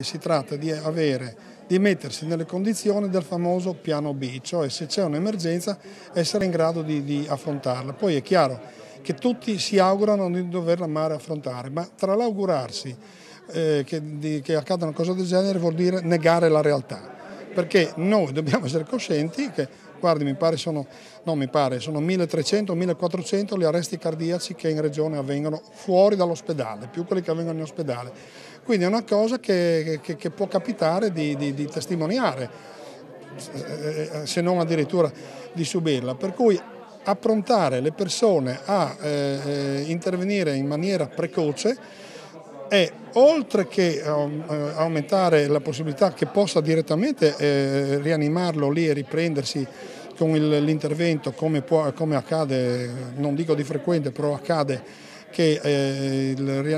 Si tratta di mettersi nelle condizioni del famoso piano B, cioè se c'è un'emergenza essere in grado di affrontarla. Poi è chiaro che tutti si augurano di doverla mai affrontare, ma tra l'augurarsi che accada una cosa del genere vuol dire negare la realtà, perché noi dobbiamo essere coscienti che, guardi, sono 1300-1400 gli arresti cardiaci che in regione avvengono fuori dall'ospedale, più quelli che avvengono in ospedale. Quindi è una cosa che può capitare di testimoniare, se non addirittura di subirla. Per cui approntare le persone a intervenire in maniera precoce è, oltre che aumentare la possibilità che possa direttamente rianimarlo lì e riprendersi con l'intervento, come accade, non dico di frequente, però accade che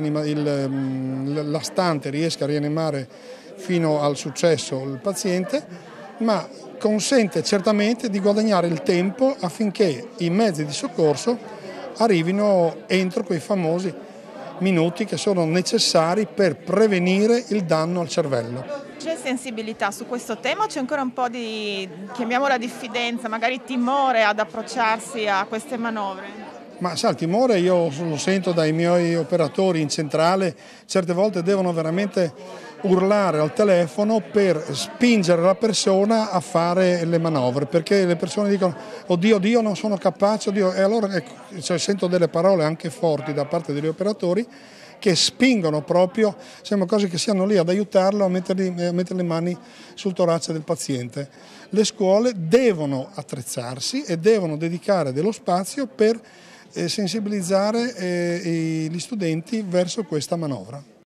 la stante riesca a rianimare fino al successo il paziente, ma consente certamente di guadagnare il tempo affinché i mezzi di soccorso arrivino entro quei famosi minuti che sono necessari per prevenire il danno al cervello. C'è sensibilità su questo tema o c'è ancora un po' di, chiamiamola diffidenza, magari timore ad approcciarsi a queste manovre? Ma sa, il timore io lo sento dai miei operatori in centrale, certe volte devono veramente urlare al telefono per spingere la persona a fare le manovre, perché le persone dicono oddio non sono capace, oddio. E allora sento delle parole anche forti da parte degli operatori che spingono proprio, sembra quasi che siano lì ad aiutarlo a mettere le mani sul torace del paziente. Le scuole devono attrezzarsi e devono dedicare dello spazio per sensibilizzare gli studenti verso questa manovra.